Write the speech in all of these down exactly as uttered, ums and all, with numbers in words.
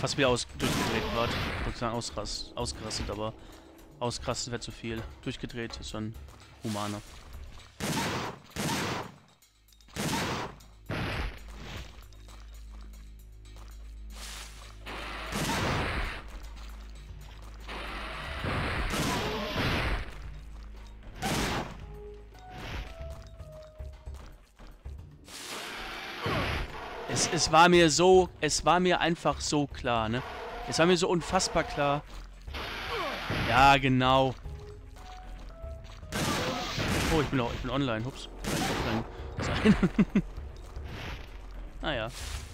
fast wieder aus durchgedreht gerade. Ich wollte sagen ausrast, ausgerastet, aber ausgerastet wäre zu viel. Durchgedreht ist schon humaner. Es, es war mir so, es war mir einfach so klar, ne? Es war mir so unfassbar klar. Ja, genau. Oh, ich bin auch, ich bin online, hups. Offline sein. Naja.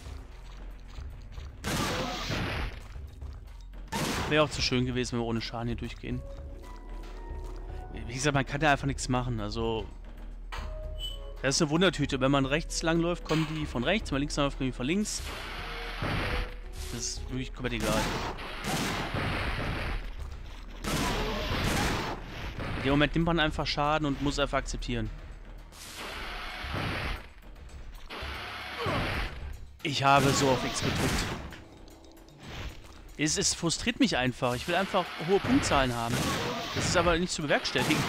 Wäre auch zu schön gewesen, wenn wir ohne Schaden hier durchgehen. Wie gesagt, man kann da einfach nichts machen, also... Das ist eine Wundertüte. Wenn man rechts lang läuft, kommen die von rechts. Wenn man links lang läuft, kommen die von links. Das ist wirklich komplett egal. In dem Moment nimmt man einfach Schaden und muss einfach akzeptieren. Ich habe so auf X gedrückt. Es, es frustriert mich einfach. Ich will einfach hohe Punktzahlen haben. Das ist aber nicht zu bewerkstelligen.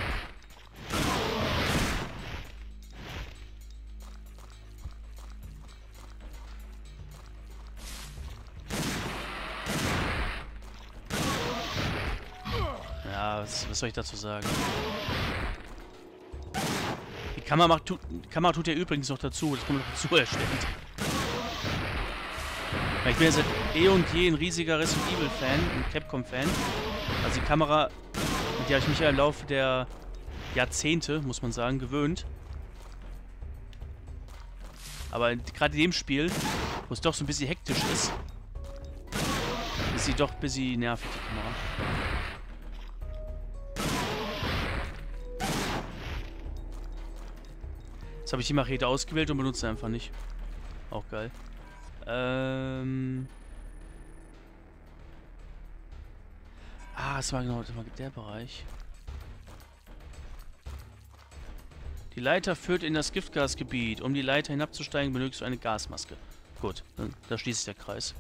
Was, was soll ich dazu sagen? Die Kamera, macht, tu, die Kamera tut ja übrigens noch dazu. Das kommt noch dazu erstellt. Ich bin ja seit eh und je ein riesiger Resident Evil Fan, ein Capcom-Fan. Also die Kamera, mit der habe ich mich ja im Laufe der Jahrzehnte, muss man sagen, gewöhnt. Aber gerade in dem Spiel, wo es doch so ein bisschen hektisch ist, ist sie doch ein bisschen nervig, die Kamera. Jetzt habe ich die Machete ausgewählt und benutze einfach nicht. Auch geil. Ähm. Ah, das war genau das war der Bereich. Die Leiter führt in das Giftgasgebiet. Um die Leiter hinabzusteigen, benötigst du eine Gasmaske. Gut, dann, da schließt sich der Kreis.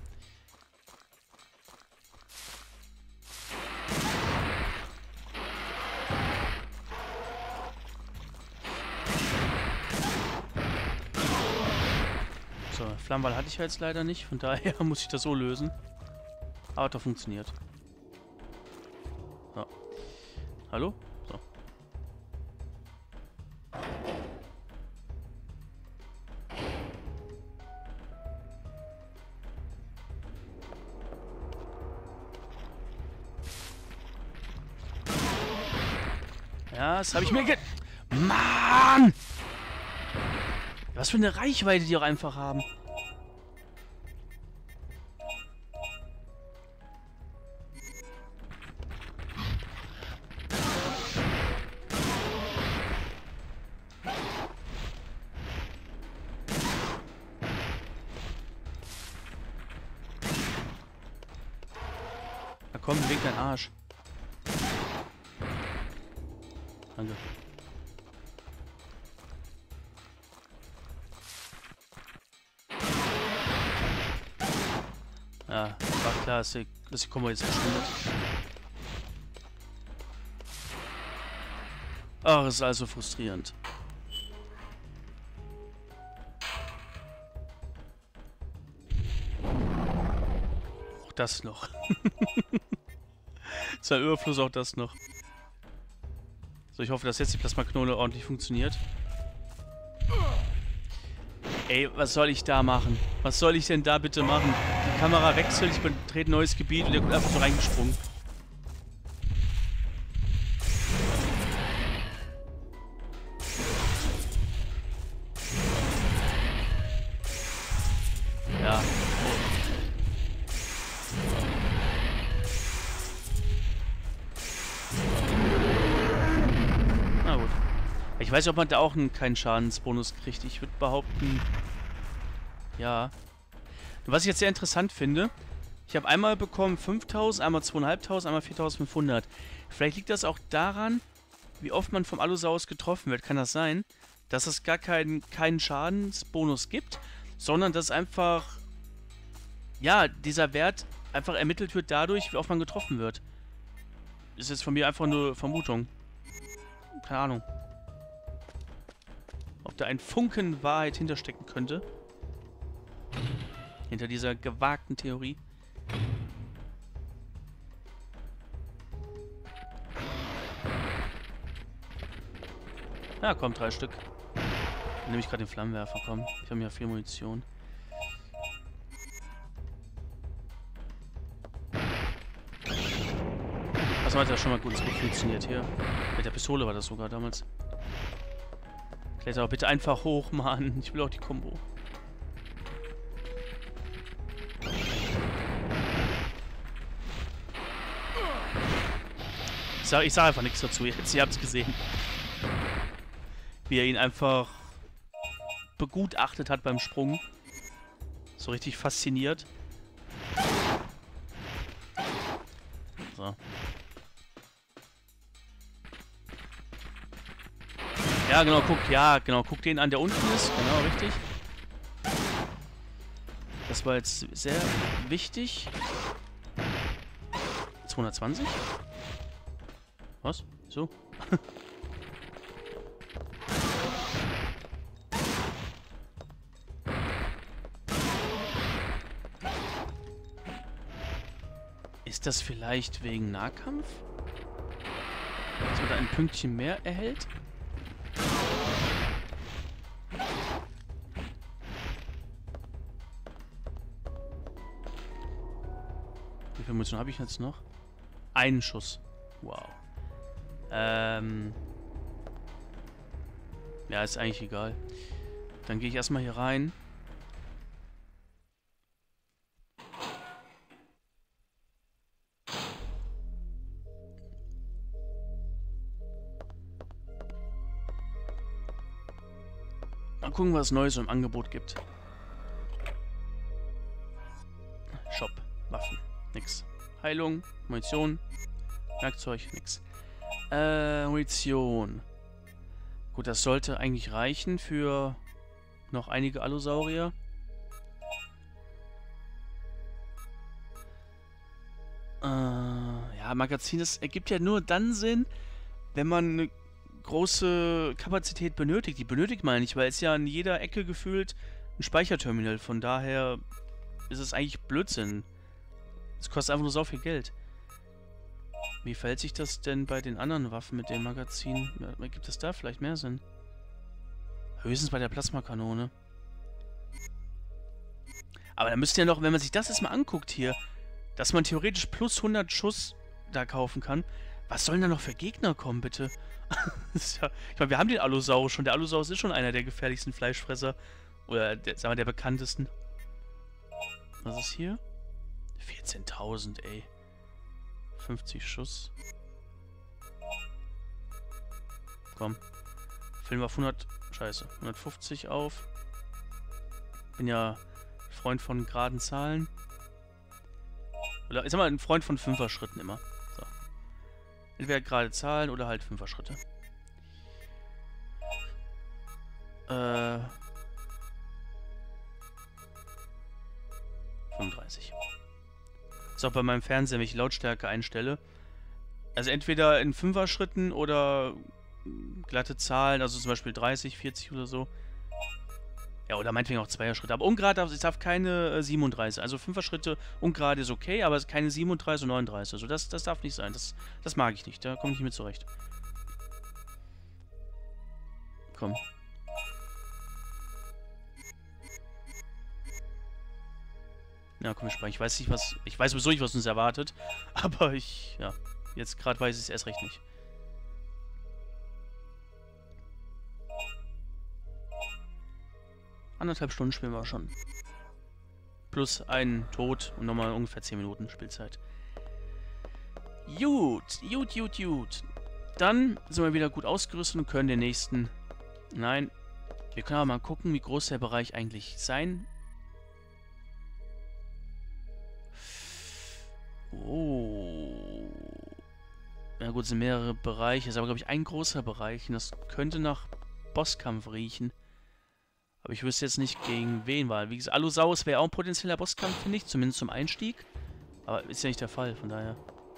Flammenball hatte ich ja jetzt leider nicht, von daher muss ich das so lösen. Aber doch funktioniert. So. Hallo? So. Ja, das habe ich mir ge... Mann! Was für eine Reichweite die auch einfach haben. Na komm, beweg deinen Arsch. Danke. Ja, war klar, dass die, dass die Kombo jetzt verschwindet. Ach, es ist also frustrierend. Auch das noch. Ist ein Überfluss, auch das noch. So, ich hoffe, dass jetzt die Plasmaknole ordentlich funktioniert. Ey, was soll ich da machen? Was soll ich denn da bitte machen? Die Kamera wechselt, ich betrete ein neues Gebiet und der kommt einfach so reingesprungen. Ja. Na gut. Ich weiß nicht, ob man da auch einen, keinen Schadensbonus kriegt. Ich würde behaupten... Ja. Was ich jetzt sehr interessant finde, ich habe einmal bekommen fünftausend, einmal zweitausendfünfhundert, einmal viertausendfünfhundert. Vielleicht liegt das auch daran, wie oft man vom Allosaurus getroffen wird. Kann das sein, dass es gar keinen, keinen Schadensbonus gibt, sondern dass einfach ja, dieser Wert einfach ermittelt wird dadurch, wie oft man getroffen wird. Das ist jetzt von mir einfach nur Vermutung. Keine Ahnung. Ob da ein Funken Wahrheit hinterstecken könnte. Hinter dieser gewagten Theorie. Ja, komm, drei Stück. Dann nehme ich gerade den Flammenwerfer, komm. Ich habe ja viel Munition. Das hat ja schon mal gut, gut funktioniert hier. Mit der Pistole war das sogar damals. Kletter bitte einfach hoch, Mann. Ich will auch die Kombo. Ich sag, ich sag einfach nichts dazu jetzt. Ihr habt es gesehen. Wie er ihn einfach begutachtet hat beim Sprung. So richtig fasziniert. So. Ja, genau, guck, ja, genau, guck den an, der unten ist. Genau, richtig. Das war jetzt sehr wichtig. zweihundertzwanzig? Was? So? Ist das vielleicht wegen Nahkampf? Dass man da ein Pünktchen mehr erhält? Wie viel Munition habe ich jetzt noch? Einen Schuss. Wow. Ähm. Ja, ist eigentlich egal. Dann gehe ich erstmal hier rein. Mal gucken, was Neues im Angebot gibt. Shop. Waffen. Nix. Heilung. Munition. Werkzeug. Nix. Äh, Munition. Gut, das sollte eigentlich reichen für noch einige Allosaurier. Äh, ja, Magazin, das ergibt ja nur dann Sinn, wenn man eine große Kapazität benötigt. Die benötigt man nicht, weil es ja an jeder Ecke gefühlt ein Speicherterminal. Von daher ist es eigentlich Blödsinn. Es kostet einfach nur so viel Geld. Wie verhält sich das denn bei den anderen Waffen mit dem Magazin? Gibt es da vielleicht mehr Sinn? Höchstens bei der Plasmakanone. Aber da müsste ja noch, wenn man sich das jetzt mal anguckt hier, dass man theoretisch plus hundert Schuss da kaufen kann. Was sollen da noch für Gegner kommen, bitte? Ja, ich meine, wir haben den Allosaurus schon. Der Allosaurus ist schon einer der gefährlichsten Fleischfresser. Oder, der, sagen wir, der bekanntesten. Was ist hier? vierzehntausend, ey. fünfzig Schuss. Komm. Filmen wir auf hundert... Scheiße. hundertfünfzig auf. Bin ja Freund von geraden Zahlen. Oder, ich sag mal, ein Freund von Fünfer-Schritten immer. So. Entweder gerade Zahlen oder halt Fünfer-Schritte. Äh... fünfunddreißig. Ist auch bei meinem Fernseher, wenn ich die Lautstärke einstelle. Also entweder in Fünfer-Schritten oder glatte Zahlen, also zum Beispiel dreißig, vierzig oder so. Ja, oder meinetwegen auch Zweier-Schritte. Aber ungerade darf, ich darf keine äh, siebenunddreißig. Also Fünfer-Schritte, ungerade ist okay, aber keine siebenunddreißig und neununddreißig. Also das, das darf nicht sein. Das, das mag ich nicht. Da komme ich nicht mit zurecht. Komm. Ja, komm, wir speichern. Ich weiß nicht, was... Ich weiß sowieso nicht, was uns erwartet. Aber ich... Ja, jetzt gerade weiß ich es erst recht nicht. Anderthalb Stunden spielen wir schon. Plus ein Tod und nochmal ungefähr zehn Minuten Spielzeit. Gut, gut, gut, gut. Dann sind wir wieder gut ausgerüstet und können den nächsten... Nein, wir können aber mal gucken, wie groß der Bereich eigentlich sein. Oh. Ja gut, es sind mehrere Bereiche. Es ist aber, glaube ich, ein großer Bereich. Und das könnte nach Bosskampf riechen. Aber Aber ich wüsste jetzt nicht, gegen wen, weil, wie gesagt, Allosaurus wäre auch ein potenzieller Bosskampf, finde ich, zumindest zum Einstieg. Aber ist ja nicht der Fall, von daher.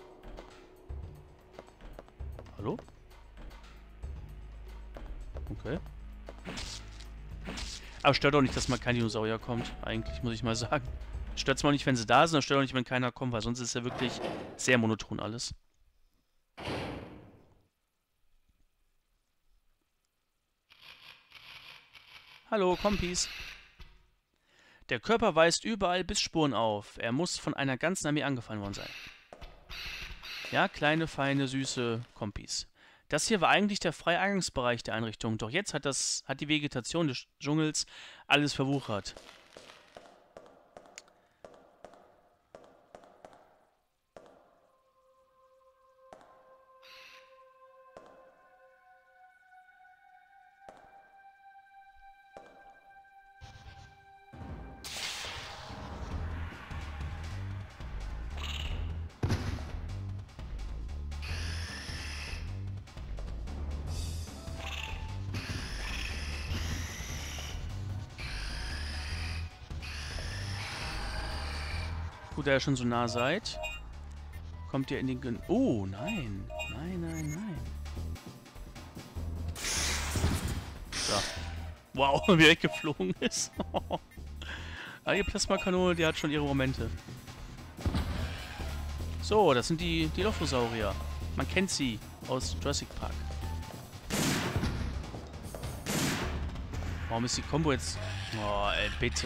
Hallo? Okay. Aber stört auch nicht, dass mal kein Dinosaurier kommt, eigentlich, muss ich mal sagen. Stört es mal nicht, wenn sie da sind, und stört auch nicht, wenn keiner kommt, weil sonst ist ja wirklich sehr monoton alles. Hallo, Kompis. Der Körper weist überall Bissspuren auf. Er muss von einer ganzen Armee angefallen worden sein. Ja, kleine, feine, süße Kompis. Das hier war eigentlich der freie Eingangsbereich der Einrichtung, doch jetzt hat, das, hat die Vegetation des Dschungels alles verwuchert. Gut, da ihr schon so nah seid, kommt ihr in den... Gen oh, nein. Nein, nein, nein. So. Wow, wie er weggeflogen ist. Ah, die Plasmakanone, die hat schon ihre Momente. So, das sind die Dilophosaurier. Man kennt sie aus Jurassic Park. Warum ist die Combo jetzt... Oh, ey, bitte.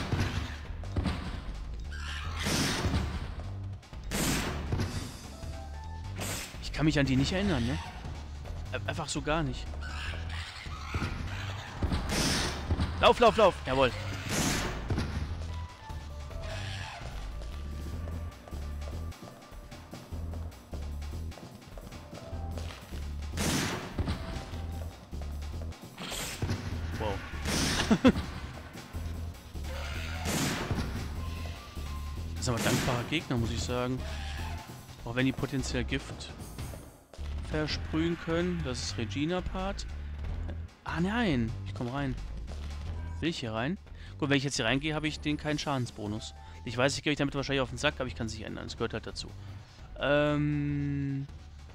Ich kann mich an die nicht erinnern, ne? Einfach so gar nicht. Lauf, lauf, lauf! Jawohl. Wow. Das ist aber ein dankbarer Gegner, muss ich sagen. Auch wenn die potenziell Gift versprühen können. Das ist Regina-Part. Ah, nein. Ich komme rein. Will ich hier rein? Gut, wenn ich jetzt hier reingehe, habe ich den keinen Schadensbonus. Ich weiß, ich gehe euch damit wahrscheinlich auf den Sack, aber ich kann es nicht ändern. Es gehört halt dazu. Ähm...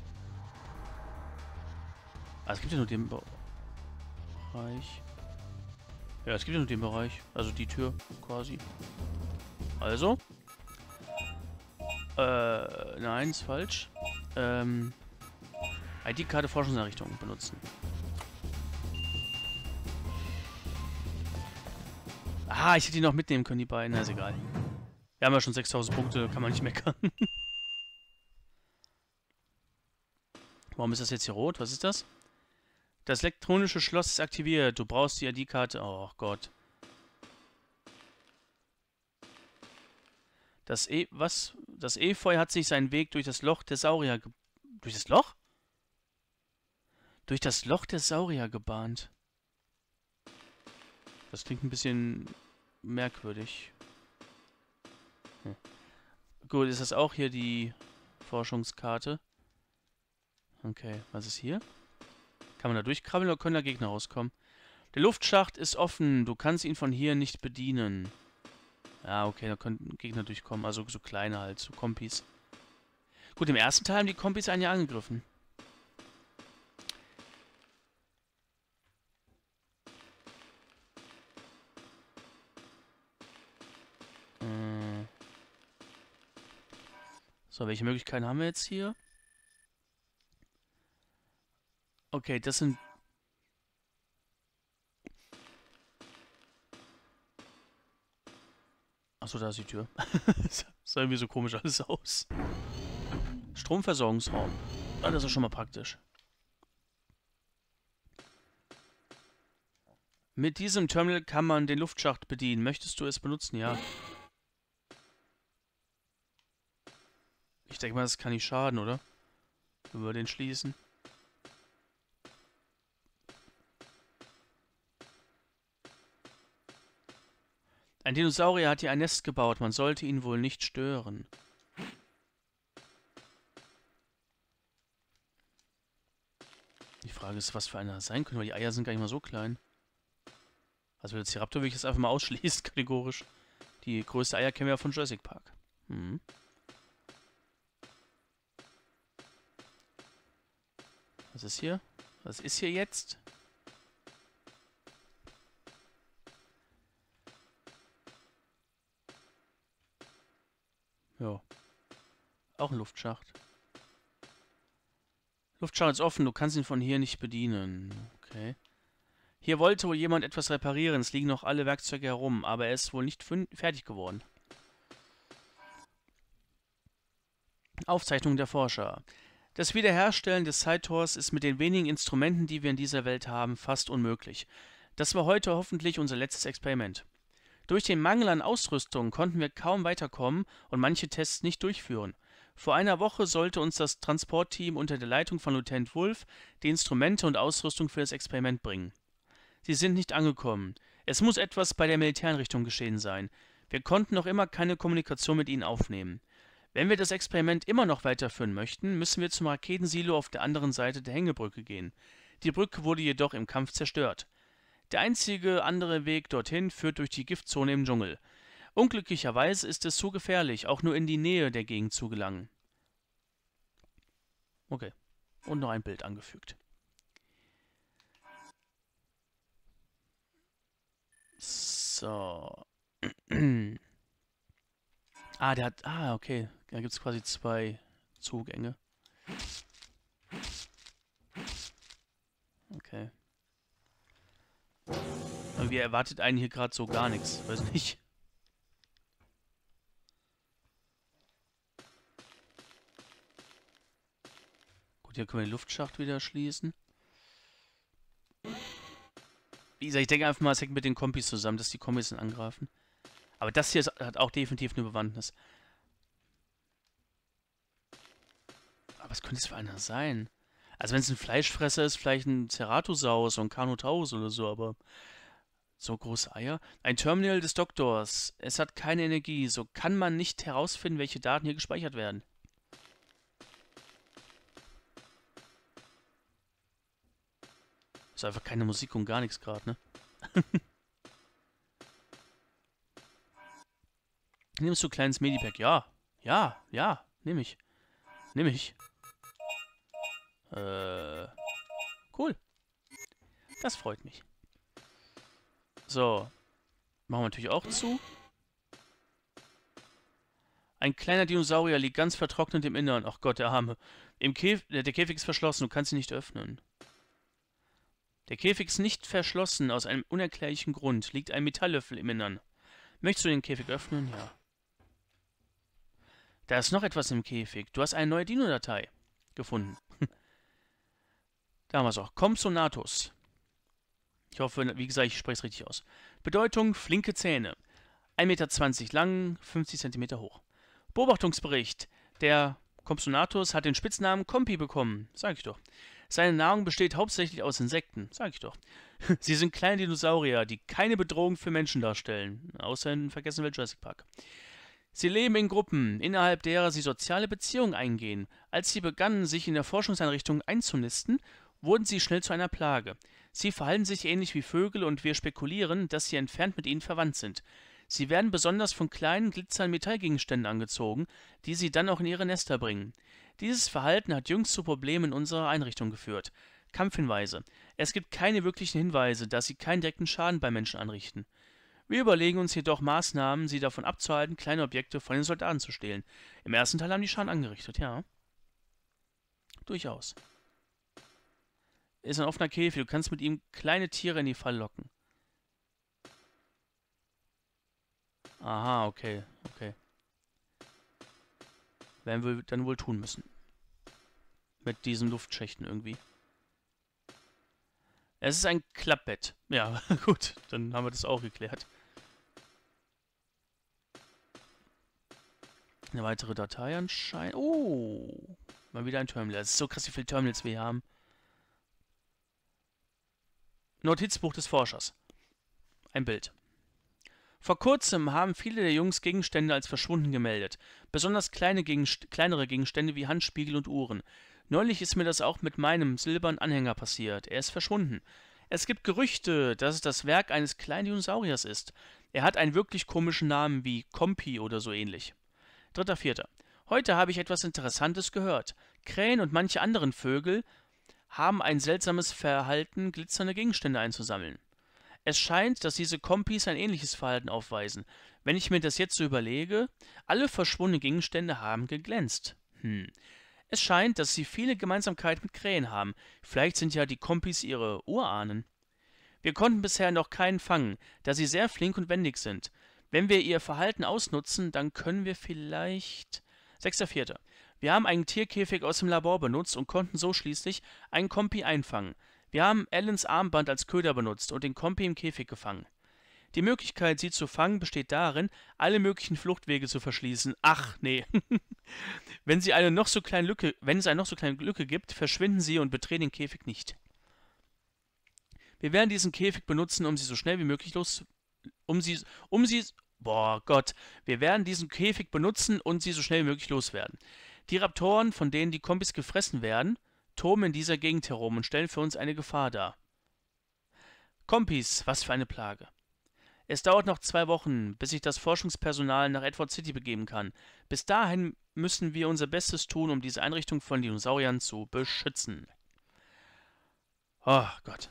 Ah, es gibt ja nur den Bereich. Ja, es gibt ja nur den Bereich. Also die Tür quasi. Also. Äh, nein, ist falsch. Ähm... I D-Karte Forschungseinrichtung benutzen. Ah, ich hätte die noch mitnehmen können, die beiden. Na, ist egal. Wir haben ja schon sechstausend Punkte, kann man nicht meckern. Warum ist das jetzt hier rot? Was ist das? Das elektronische Schloss ist aktiviert. Du brauchst die I D-Karte. Oh Gott. Das E... Was? Das Efeu hat sich seinen Weg durch das Loch der Saurier... Ge durch das Loch? Durch das Loch der Saurier gebahnt. Das klingt ein bisschen merkwürdig. Hm. Gut, ist das auch hier die Forschungskarte? Okay, was ist hier? Kann man da durchkrabbeln oder können da Gegner rauskommen? Der Luftschacht ist offen. Du kannst ihn von hier nicht bedienen. Ja, okay, da können Gegner durchkommen. Also so kleine halt, so Kompis. Gut, im ersten Teil haben die Kompis einen ja angegriffen. So, welche Möglichkeiten haben wir jetzt hier? Okay, das sind... Achso, da ist die Tür. Das sah irgendwie so komisch alles aus. Stromversorgungsraum. Ah, das ist schon mal praktisch. Mit diesem Terminal kann man den Luftschacht bedienen. Möchtest du es benutzen? Ja. Ich denke mal, das kann nicht schaden, oder? Wenn wir den schließen. Ein Dinosaurier hat hier ein Nest gebaut. Man sollte ihn wohl nicht stören. Die Frage ist, was für einer sein könnte, weil die Eier sind gar nicht mal so klein. Also Velociraptor will ich jetzt einfach mal ausschließen, kategorisch. Die größte Eier kennen wir ja von Jurassic Park. Hm. Was ist hier? Was ist hier jetzt? Ja. Auch ein Luftschacht. Luftschacht ist offen, du kannst ihn von hier nicht bedienen. Okay. Hier wollte wohl jemand etwas reparieren. Es liegen noch alle Werkzeuge herum, aber er ist wohl nicht fertig geworden. Aufzeichnung der Forscher. Das Wiederherstellen des Zeittors ist mit den wenigen Instrumenten, die wir in dieser Welt haben, fast unmöglich. Das war heute hoffentlich unser letztes Experiment. Durch den Mangel an Ausrüstung konnten wir kaum weiterkommen und manche Tests nicht durchführen. Vor einer Woche sollte uns das Transportteam unter der Leitung von Lieutenant Wolf die Instrumente und Ausrüstung für das Experiment bringen. Sie sind nicht angekommen. Es muss etwas bei der Militäreinrichtung geschehen sein. Wir konnten noch immer keine Kommunikation mit ihnen aufnehmen. Wenn wir das Experiment immer noch weiterführen möchten, müssen wir zum Raketensilo auf der anderen Seite der Hängebrücke gehen. Die Brücke wurde jedoch im Kampf zerstört. Der einzige andere Weg dorthin führt durch die Giftzone im Dschungel. Unglücklicherweise ist es zu gefährlich, auch nur in die Nähe der Gegend zu gelangen. Okay. Und noch ein Bild angefügt. So. Ah, der hat... Ah, okay. Da gibt es quasi zwei Zugänge. Okay. Irgendwie erwartet einen hier gerade so gar nichts. Weiß nicht. Gut, hier können wir den Luftschacht wieder schließen. Wie gesagt, ich denke einfach mal, es hängt mit den Kompis zusammen, dass die Kompis dann angreifen. Aber das hier ist, hat auch definitiv eine Bewandtnis. Aber was könnte es für einer sein? Also wenn es ein Fleischfresser ist, vielleicht ein Ceratosaurus oder ein Carnotaurus oder so, aber so große Eier. Ein Terminal des Doktors. Es hat keine Energie, so kann man nicht herausfinden, welche Daten hier gespeichert werden. Ist einfach keine Musik und gar nichts gerade, ne? Nimmst du ein kleines Medipack? Ja. Ja, ja. Nimm ich. Nimm ich. Äh. Cool. Das freut mich. So. Machen wir natürlich auch zu. Ein kleiner Dinosaurier liegt ganz vertrocknet im Innern. Ach Gott, der Arme. Im Käf der Käfig ist verschlossen, du kannst ihn nicht öffnen. Der Käfig ist nicht verschlossen, aus einem unerklärlichen Grund. Liegt ein Metalllöffel im Innern. Möchtest du den Käfig öffnen? Ja. Da ist noch etwas im Käfig. Du hast eine neue Dino-Datei gefunden. Da haben wir es auch. Compsognathus. Ich hoffe, wie gesagt, ich spreche es richtig aus. Bedeutung, flinke Zähne. ein Meter zwanzig lang, fünfzig Zentimeter hoch. Beobachtungsbericht. Der Compsognathus hat den Spitznamen Compi bekommen. Sag ich doch. Seine Nahrung besteht hauptsächlich aus Insekten. Sag ich doch. Sie sind kleine Dinosaurier, die keine Bedrohung für Menschen darstellen. Außer in vergessenen Welt Jurassic Park. Sie leben in Gruppen, innerhalb derer sie soziale Beziehungen eingehen. Als sie begannen, sich in der Forschungseinrichtung einzunisten, wurden sie schnell zu einer Plage. Sie verhalten sich ähnlich wie Vögel und wir spekulieren, dass sie entfernt mit ihnen verwandt sind. Sie werden besonders von kleinen, glitzernden Metallgegenständen angezogen, die sie dann auch in ihre Nester bringen. Dieses Verhalten hat jüngst zu Problemen in unserer Einrichtung geführt. Kampfhinweise. Es gibt keine wirklichen Hinweise, dass sie keinen direkten Schaden bei Menschen anrichten. Wir überlegen uns jedoch Maßnahmen, sie davon abzuhalten, kleine Objekte von den Soldaten zu stehlen. Im ersten Teil haben die Schaden angerichtet, ja. Durchaus. Ist ein offener Käfig, du kannst mit ihm kleine Tiere in die Falle locken. Aha, okay, okay. Werden wir dann wohl tun müssen. Mit diesen Luftschächten irgendwie. Es ist ein Klappbett. Ja, gut, dann haben wir das auch geklärt. Eine weitere Datei anscheinend. Oh, mal wieder ein Terminal. Es ist so krass, wie viele Terminals wir hier haben. Notizbuch des Forschers. Ein Bild. Vor kurzem haben viele der Jungs Gegenstände als verschwunden gemeldet. Besonders kleine Gegenst kleinere Gegenstände wie Handspiegel und Uhren. Neulich ist mir das auch mit meinem silbernen Anhänger passiert. Er ist verschwunden. Es gibt Gerüchte, dass es das Werk eines kleinen Dinosauriers ist. Er hat einen wirklich komischen Namen wie Kompi oder so ähnlich. Dritter Vierter. Heute habe ich etwas Interessantes gehört. Krähen und manche anderen Vögel haben ein seltsames Verhalten, glitzernde Gegenstände einzusammeln. Es scheint, dass diese Kompis ein ähnliches Verhalten aufweisen. Wenn ich mir das jetzt so überlege, alle verschwundenen Gegenstände haben geglänzt. Hm. Es scheint, dass sie viele Gemeinsamkeiten mit Krähen haben. Vielleicht sind ja die Kompis ihre Urahnen. Wir konnten bisher noch keinen fangen, da sie sehr flink und wendig sind. Wenn wir ihr Verhalten ausnutzen, dann können wir vielleicht... Sechster Vierter. Wir haben einen Tierkäfig aus dem Labor benutzt und konnten so schließlich einen Kompi einfangen. Wir haben Allens Armband als Köder benutzt und den Kompi im Käfig gefangen. Die Möglichkeit, sie zu fangen, besteht darin, alle möglichen Fluchtwege zu verschließen. Ach, nee. Wenn sie eine noch so kleine Lücke, wenn es eine noch so kleine Lücke gibt, verschwinden sie und betreten den Käfig nicht. Wir werden diesen Käfig benutzen, um sie so schnell wie möglich los... Um sie... Um sie... Boah, Gott. Wir werden diesen Käfig benutzen und sie so schnell wie möglich loswerden. Die Raptoren, von denen die Kompis gefressen werden, toben in dieser Gegend herum und stellen für uns eine Gefahr dar. Kompis, was für eine Plage. Es dauert noch zwei Wochen, bis sich das Forschungspersonal nach Edward City begeben kann. Bis dahin müssen wir unser Bestes tun, um diese Einrichtung von Dinosauriern zu beschützen. Oh Gott.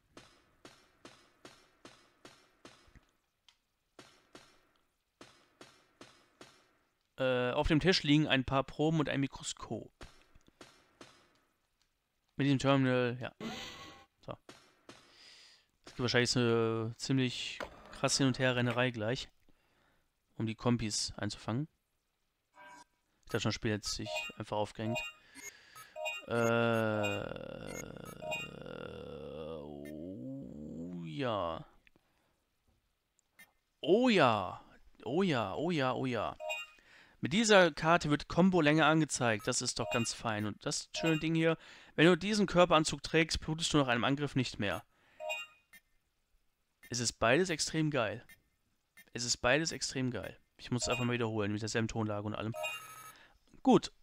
Äh, auf dem Tisch liegen ein paar Proben und ein Mikroskop. Mit dem Terminal, ja. So. Es gibt wahrscheinlich so eine ziemlich krass Hin- und Her-Rennerei gleich, um die Kompis einzufangen. Ich dachte schon, das Spiel hat sich einfach aufgehängt. Äh, oh ja. Oh ja. Oh ja, oh ja, oh ja. Mit dieser Karte wird Combo-Länge angezeigt. Das ist doch ganz fein. Und das schöne Ding hier, wenn du diesen Körperanzug trägst, blutest du nach einem Angriff nicht mehr. Es ist beides extrem geil. Es ist beides extrem geil. Ich muss es einfach mal wiederholen, mit derselben Tonlage und allem. Gut.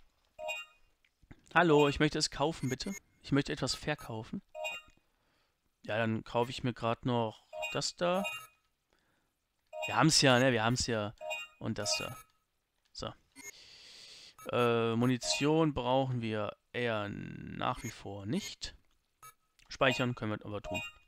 Hallo, ich möchte es kaufen, bitte. Ich möchte etwas verkaufen. Ja, dann kaufe ich mir gerade noch das da. Wir haben es ja, ne? Wir haben es ja. Und das da. So. Äh, Munition brauchen wir eher nach wie vor nicht. Speichern können wir aber tun.